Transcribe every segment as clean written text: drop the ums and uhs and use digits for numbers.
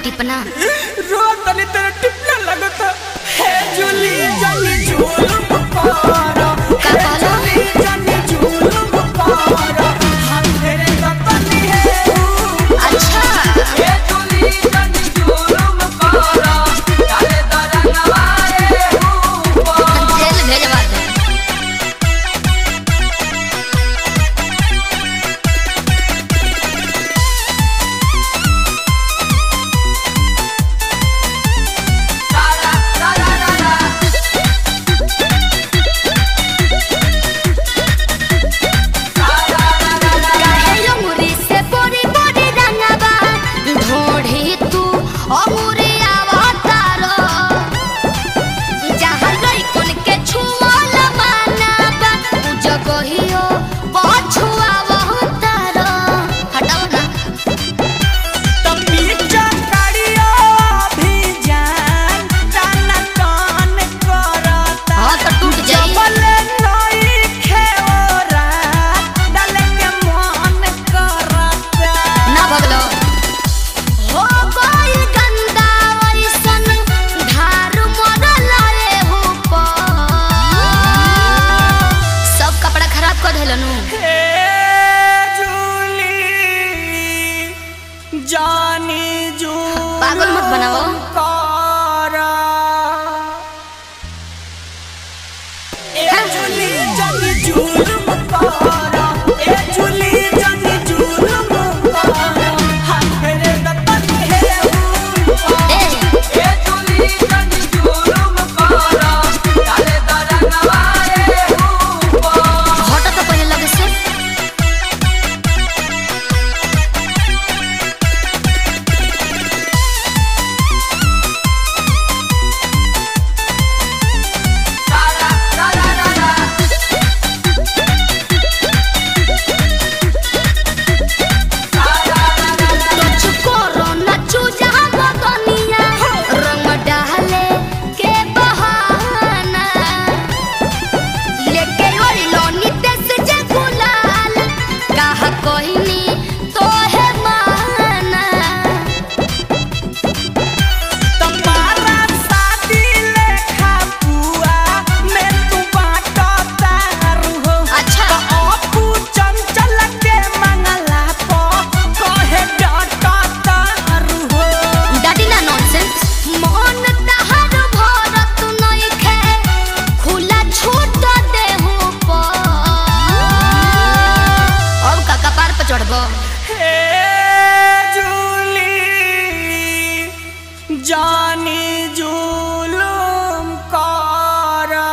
टिपना रो तनी तेरे टिपना लगता है जुली जानी जुलुम पारा का कहलो जुली जानी जुलुम पारा हम तेरे तपनी है अच्छा ये जुली जानी जुलुम पारा डाले दरंगवाए ऊपर जेल भेजवा दे जानी जू पागल मत बनाओ कारा ए जुली जानी जुलुम कारा ए जुली जानी जुलुम कारा हम तेरे तपनी है ए जुली जानी जुलुम कारा डाले दरंगवाए ऊपर हटा तो पहले लगे से जानी जुलुम कारा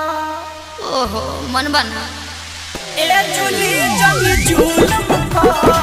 ओहो मन बना ए जुली जानी जुलुम कारा।